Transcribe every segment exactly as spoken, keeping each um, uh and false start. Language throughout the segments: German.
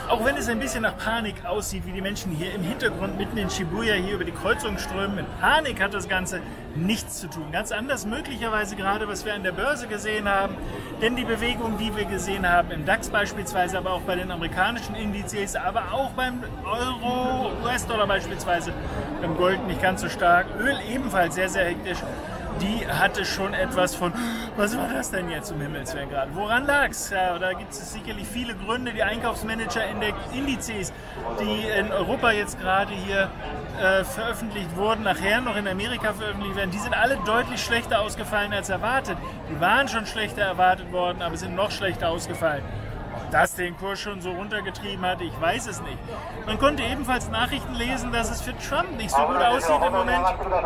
Auch wenn es ein bisschen nach Panik aussieht, wie die Menschen hier im Hintergrund mitten in Shibuya hier über die Kreuzung strömen. Mit Panik hat das Ganze nichts zu tun. Ganz anders möglicherweise gerade, was wir an der Börse gesehen haben. Denn die Bewegung, die wir gesehen haben im DAX beispielsweise, aber auch bei den amerikanischen Indizes, aber auch beim Euro, U S-Dollar beispielsweise, beim Gold nicht ganz so stark, Öl ebenfalls sehr, sehr hektisch. Die hatte schon etwas von, was war das denn jetzt um Himmels Willen gerade? Woran lag es? Ja, da gibt es sicherlich viele Gründe. Die Einkaufsmanager-Indizes, die in Europa jetzt gerade hier äh, veröffentlicht wurden, nachher noch in Amerika veröffentlicht werden, die sind alle deutlich schlechter ausgefallen als erwartet. Die waren schon schlechter erwartet worden, aber sind noch schlechter ausgefallen. Ob das den Kurs schon so runtergetrieben hat, ich weiß es nicht. Man konnte ebenfalls Nachrichten lesen, dass es für Trump nicht so gut aussieht im Moment.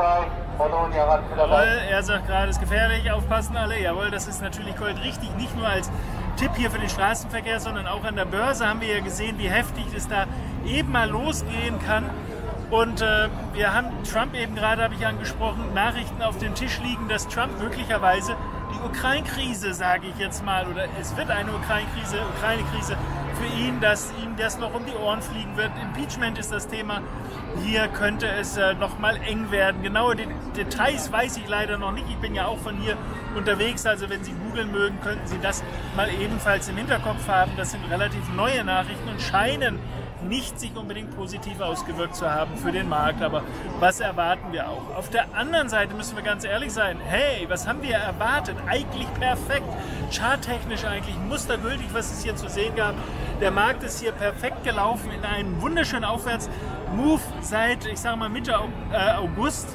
Jawohl, er sagt gerade, es ist gefährlich, aufpassen alle. Jawohl, das ist natürlich goldrichtig, nicht nur als Tipp hier für den Straßenverkehr, sondern auch an der Börse haben wir ja gesehen, wie heftig es da eben mal losgehen kann. Und äh, wir haben Trump eben gerade, habe ich angesprochen, Nachrichten auf dem Tisch liegen, dass Trump möglicherweise die Ukraine-Krise, sage ich jetzt mal, oder es wird eine Ukraine-Krise, Ukraine-Krise für ihn, dass ihm das noch um die Ohren fliegen wird. Impeachment ist das Thema. Hier könnte es äh, noch mal eng werden. Genaue De Details weiß ich leider noch nicht. Ich bin ja auch von hier unterwegs, also wenn Sie googeln mögen, könnten Sie das mal ebenfalls im Hinterkopf haben. Das sind relativ neue Nachrichten und scheinen nicht sich unbedingt positiv ausgewirkt zu haben für den Markt, aber was erwarten wir auch? Auf der anderen Seite müssen wir ganz ehrlich sein, hey, was haben wir erwartet? Eigentlich perfekt, charttechnisch eigentlich mustergültig, was es hier zu sehen gab. Der Markt ist hier perfekt gelaufen in einem wunderschönen Aufwärtsmove seit, ich sage mal, Mitte August,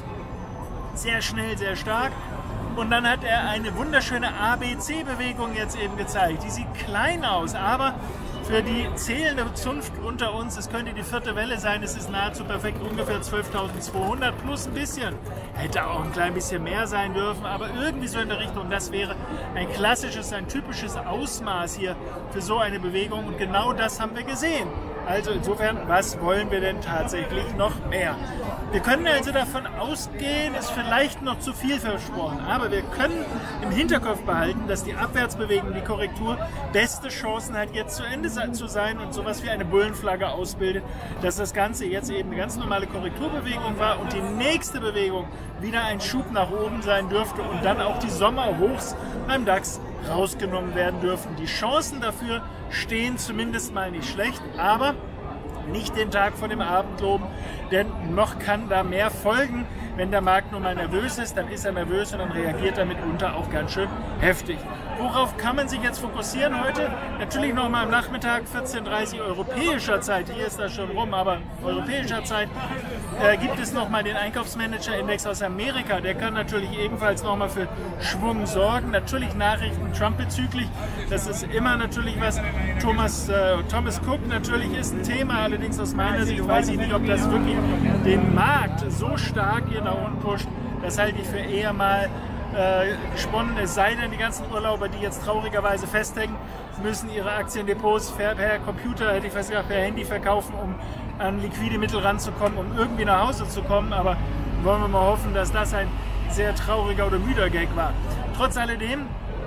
sehr schnell, sehr stark. Und dann hat er eine wunderschöne A B C-Bewegung jetzt eben gezeigt. Die sieht klein aus, aber für die zählende Zunft unter uns, es könnte die vierte Welle sein, es ist nahezu perfekt, ungefähr zwölftausendzweihundert plus ein bisschen. Hätte auch ein klein bisschen mehr sein dürfen, aber irgendwie so in der Richtung. Das wäre ein klassisches, ein typisches Ausmaß hier für so eine Bewegung und genau das haben wir gesehen. Also insofern, was wollen wir denn tatsächlich noch mehr? Wir können also davon ausgehen, ist vielleicht noch zu viel versprochen, aber wir können im Hinterkopf behalten, dass die Abwärtsbewegung, die Korrektur, beste Chancen hat, jetzt zu Ende zu sein und sowas wie eine Bullenflagge ausbildet, dass das Ganze jetzt eben eine ganz normale Korrekturbewegung war und die nächste Bewegung wieder ein Schub nach oben sein dürfte und dann auch die Sommerhochs beim DAX rausgenommen werden dürften. Die Chancen dafür stehen zumindest mal nicht schlecht, aber nicht den Tag vor dem Abend loben, denn noch kann da mehr folgen. Wenn der Markt nun mal nervös ist, dann ist er nervös und dann reagiert er mitunter auch ganz schön heftig. Worauf kann man sich jetzt fokussieren heute? Natürlich nochmal am Nachmittag, vierzehn Uhr dreißig europäischer Zeit, hier ist das schon rum, aber europäischer Zeit, äh, gibt es nochmal den Einkaufsmanager-Index aus Amerika. Der kann natürlich ebenfalls nochmal für Schwung sorgen. Natürlich Nachrichten Trump bezüglich, das ist immer natürlich was. Thomas, äh, Thomas Cook natürlich ist ein Thema, allerdings aus meiner Sicht weiß ich nicht, ob das wirklich den Markt so stark hier nach unten pusht. Das halte ich für eher mal äh, gesponnen, es sei denn, die ganzen Urlauber, die jetzt traurigerweise festhängen, müssen ihre Aktiendepots per, per Computer, hätte ich fast gesagt, per Handy verkaufen, um an liquide Mittel ranzukommen, um irgendwie nach Hause zu kommen. Aber wollen wir mal hoffen, dass das ein sehr trauriger oder müder Gag war. Trotz alledem,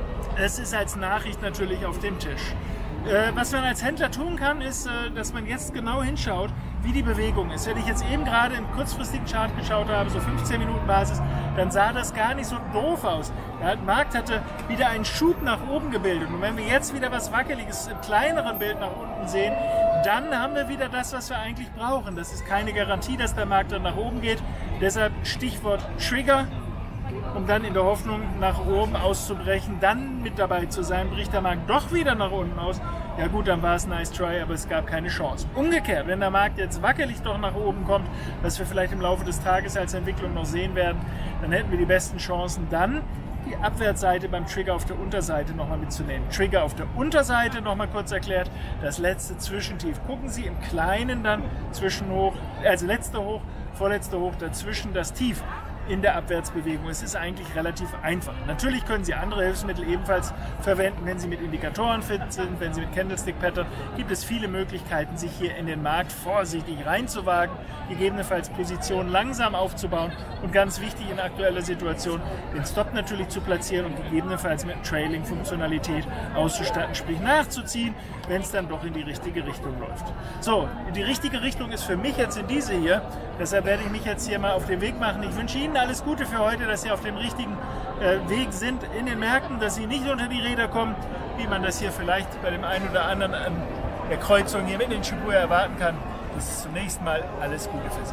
es ist als Nachricht natürlich auf dem Tisch. Äh, was man als Händler tun kann, ist, äh, dass man jetzt genau hinschaut, wie die Bewegung ist. Wenn ich jetzt eben gerade im kurzfristigen Chart geschaut habe, so fünfzehn Minuten Basis, dann sah das gar nicht so doof aus. Der Markt hatte wieder einen Schub nach oben gebildet. Und wenn wir jetzt wieder was Wackeliges im kleineren Bild nach unten sehen, dann haben wir wieder das, was wir eigentlich brauchen. Das ist keine Garantie, dass der Markt dann nach oben geht. Deshalb Stichwort Trigger, um dann in der Hoffnung nach oben auszubrechen, dann mit dabei zu sein, bricht der Markt doch wieder nach unten aus. Ja gut, dann war es nice try, aber es gab keine Chance. Umgekehrt, wenn der Markt jetzt wackelig doch nach oben kommt, was wir vielleicht im Laufe des Tages als Entwicklung noch sehen werden, dann hätten wir die besten Chancen, dann die Abwärtsseite beim Trigger auf der Unterseite nochmal mitzunehmen. Trigger auf der Unterseite, nochmal kurz erklärt, das letzte Zwischentief. Gucken Sie im Kleinen dann Zwischenhoch, also letzte Hoch, vorletzte Hoch, dazwischen das Tief. in der Abwärtsbewegung. Es ist eigentlich relativ einfach. Natürlich können Sie andere Hilfsmittel ebenfalls verwenden, wenn Sie mit Indikatoren fit sind, wenn Sie mit Candlestick Pattern. Gibt es viele Möglichkeiten, sich hier in den Markt vorsichtig reinzuwagen, gegebenenfalls Positionen langsam aufzubauen und ganz wichtig in aktueller Situation, den Stop natürlich zu platzieren und gegebenenfalls mit Trailing-Funktionalität auszustatten, sprich nachzuziehen, wenn es dann doch in die richtige Richtung läuft. So, die richtige Richtung ist für mich jetzt in diese hier, deshalb werde ich mich jetzt hier mal auf den Weg machen. Ich wünsche Ihnen alles Gute für heute, dass Sie auf dem richtigen äh, Weg sind in den Märkten, dass Sie nicht unter die Räder kommen, wie man das hier vielleicht bei dem einen oder anderen an der Kreuzung hier mit den Shibuya erwarten kann. Das ist zunächst mal alles Gute für Sie.